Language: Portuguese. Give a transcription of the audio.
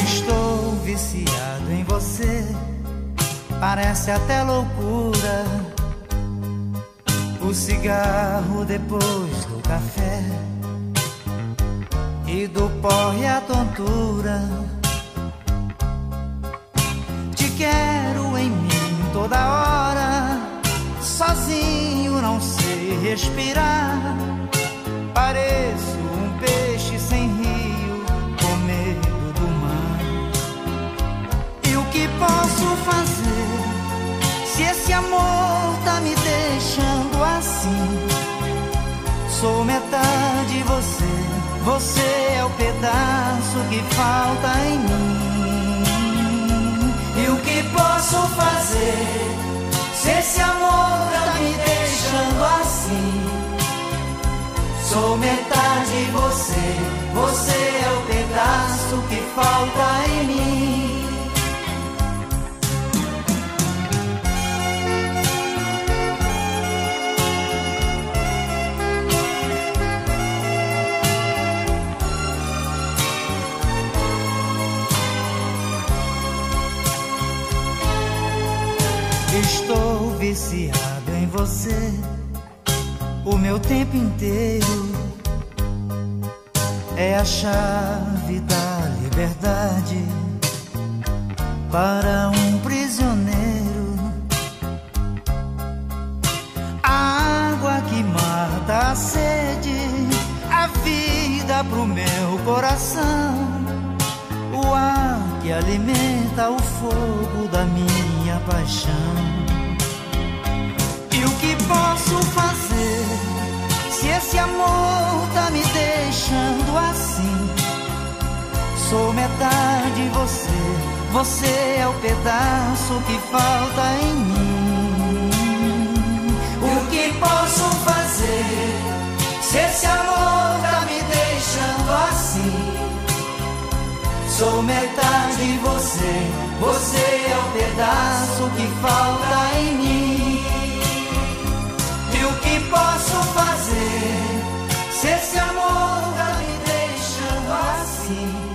Estou viciado em você, parece até loucura. O cigarro depois do café e do porre a tontura. Te quero em mim toda hora, sozinho não sei respirar. Pareço um peixe sem rio, com medo do mar. E o que posso fazer se esse amor tá me deixando assim? Sou metade você, você é o pedaço que falta em mim. E o que posso fazer se esse amor tá me deixando assim? Sou metade você, você é o pedaço que falta em mim. Estou viciado em você o meu tempo inteiro. É a chave da liberdade para um prisioneiro. A água que mata a sede, a vida pro meu coração, o ar que alimenta o fogo da minha paixão. E o que posso fazer se esse amor tá me deixando assim? Sou metade você, você é o pedaço que falta em mim. O que posso fazer se esse amor tá me deixando assim? Sou metade você, você é o pedaço que falta em mim. E o que posso fazer se esse amor tá me deixando assim?